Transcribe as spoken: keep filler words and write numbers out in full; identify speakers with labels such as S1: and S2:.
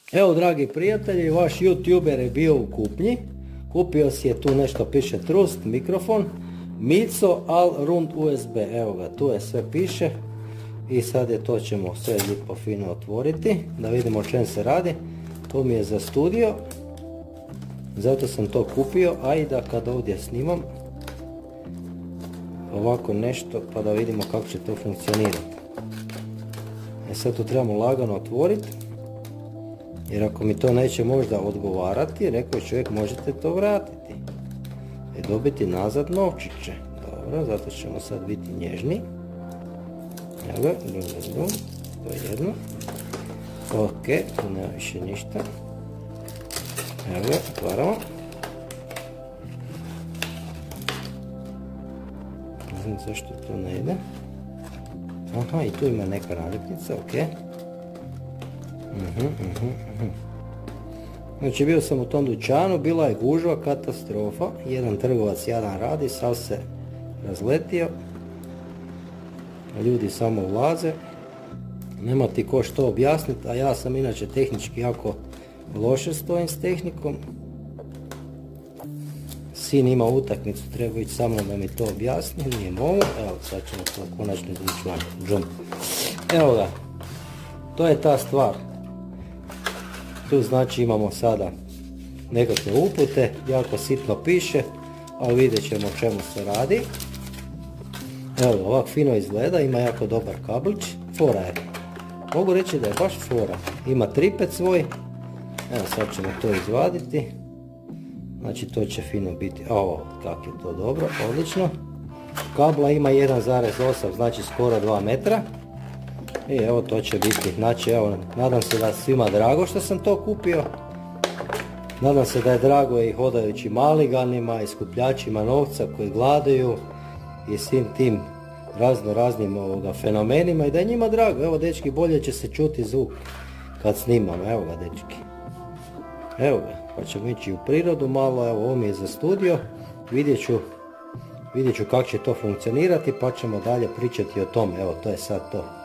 S1: Evo dragi prijatelji, vaš youtuber je bio u kupnji. Kupio si je tu nešto piše Trust, mikrofon, Mico, All Round U S B. Evo ga, tu je sve piše. I sad je to ćemo sve lijepo fino otvoriti, da vidimo o čem se radi. To mi je za studio, zato sam to kupio, a i da kad ovdje snimam ovako nešto, pa da vidimo kako će to funkcionirati. E sad to trebamo lagano otvoriti, jer ako mi to neće možda odgovarati, rekao čovjek, možete to vratiti i dobiti nazad novčiće. Dobro, zato ćemo sad biti nježni. Evo ga, dum, dum, dum. To je jedno. Ok, tu nema više ništa. Evo ga, otvaramo. Ne znam zašto to ne ide. Aha, i tu ima neka naljepnica, ok. Uh-huh, uh-huh, uh-huh. Znači bio sam u tom dućanu, bila je gužva, katastrofa. Jedan trgovac jadan radi, sav se razletio. Ljudi samo ulaze. Nema ti ko što objasniti, a ja sam inače tehnički jako loše stojim s tehnikom. Sin ima utakmicu, treba ići sa mnom da mi to objasni, nije mogu. Evo, sad ćemo to konačno izvući van. Džum. Evo ga, to je ta stvar. Tu znači imamo sada nekakve upute, jako sitno piše, ali vidjet ćemo o čemu se radi. Evo, ovak fino izgleda, ima jako dobar kablić, fora je. Mogu reći da je baš fora. Ima tripet svoj, evo sad ćemo to izvaditi. Znači to će fino biti, ovo, kako je to dobro, odlično. Kabla ima jedan zarez osam, znači skoro dva metra. I evo to će biti, znači evo, nadam se da je svima drago što sam to kupio. Nadam se da je drago i hodajućim maliganima i skupljačima novca koji gladuju i svim tim razno raznim ovoga fenomenima i da je njima drago. Evo dečki, bolje će se čuti zvuk kad snimam, evo ga dečki. Evo ga, pa ćemo ići u prirodu malo, evo ovo mi je za studio, vidjet ću, vidjet ću kako će to funkcionirati pa ćemo dalje pričati o tome, evo to je sad to.